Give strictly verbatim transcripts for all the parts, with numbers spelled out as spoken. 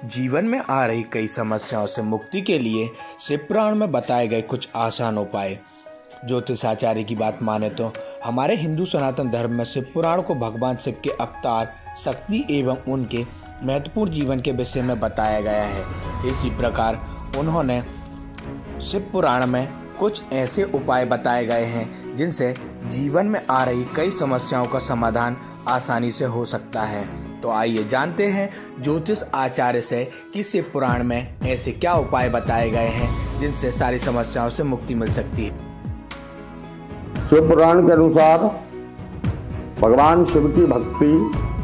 जीवन में आ रही कई समस्याओं से मुक्ति के लिए शिव पुराण में बताए गए कुछ आसान उपाय। ज्योतिषाचार्य की बात माने तो हमारे हिंदू सनातन धर्म में शिव पुराण को भगवान शिव के अवतार, शक्ति एवं उनके महत्वपूर्ण जीवन के विषय में बताया गया है। इसी प्रकार उन्होंने शिव पुराण में कुछ ऐसे उपाय बताए गए हैं जिनसे जीवन में आ रही कई समस्याओं का समाधान आसानी से हो सकता है। तो आइए जानते हैं ज्योतिष आचार्य से कि शिव पुराण में ऐसे क्या उपाय बताए गए हैं जिनसे सारी समस्याओं से मुक्ति मिल सकती है। शिव पुराण के अनुसार भगवान शिव की भक्ति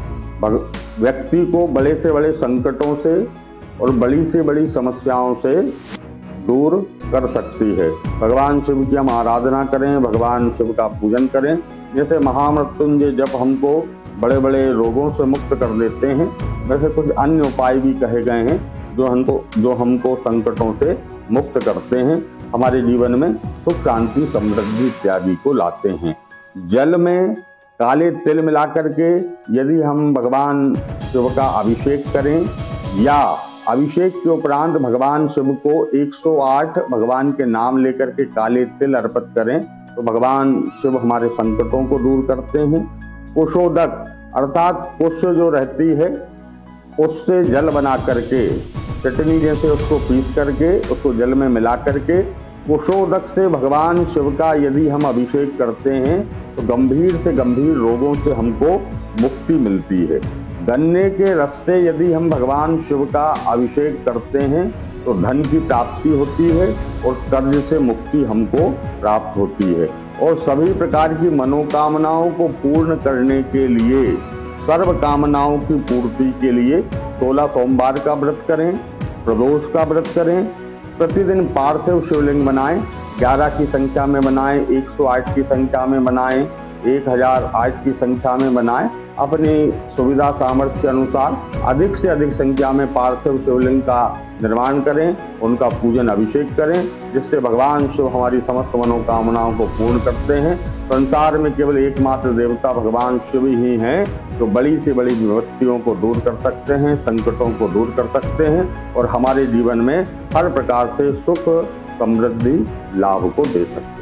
व्यक्ति को बड़े से बड़े संकटों से और बड़ी से बड़ी समस्याओं से दूर कर सकती है। भगवान शिव की हम आराधना करें, भगवान शिव का पूजन करें। जैसे महामृत्युंजय जप हमको बड़े बड़े रोगों से मुक्त कर देते हैं, वैसे कुछ अन्य उपाय भी कहे गए हैं जो हमको जो हमको संकटों से मुक्त करते हैं, हमारे जीवन में सुख शांति समृद्धि इत्यादि को लाते हैं। जल में काले तिल मिला करके यदि हम भगवान शिव का अभिषेक करें या अभिषेक के उपरांत भगवान शिव को एक सौ आठ भगवान के नाम लेकर के काले तिल अर्पित करें तो भगवान शिव हमारे संकटों को दूर करते हैं। कुशोदक अर्थात कुश जो रहती है उससे जल बना करके चटनी जैसे उसको पीस करके उसको जल में मिला करके कुशोदक से भगवान शिव का यदि हम अभिषेक करते हैं तो गंभीर से गंभीर रोगों से हमको मुक्ति मिलती है। गन्ने के रस से यदि हम भगवान शिव का अभिषेक करते हैं तो धन की प्राप्ति होती है और कर्ज से मुक्ति हमको प्राप्त होती है। और सभी प्रकार की मनोकामनाओं को पूर्ण करने के लिए, सर्व कामनाओं की पूर्ति के लिए सोलह सोमवार का व्रत करें, प्रदोष का व्रत करें, प्रतिदिन पार्थिव शिवलिंग बनाएं, ग्यारह की संख्या में बनाएं, एक सौ आठ की संख्या में बनाएं, एक हजार आठ की संख्या में बनाएं। अपनी सुविधा सामर्थ्य के अनुसार अधिक से अधिक संख्या में पार्थिव शिवलिंग का निर्माण करें, उनका पूजन अभिषेक करें, जिससे भगवान शिव हमारी समस्त मनोकामनाओं को पूर्ण करते हैं। संसार में केवल एकमात्र देवता भगवान शिव ही हैं जो बड़ी से बड़ी विपत्तियों को दूर कर सकते हैं, संकटों को दूर कर सकते हैं और हमारे जीवन में हर प्रकार से सुख समृद्धि लाभ को दे सकते हैं।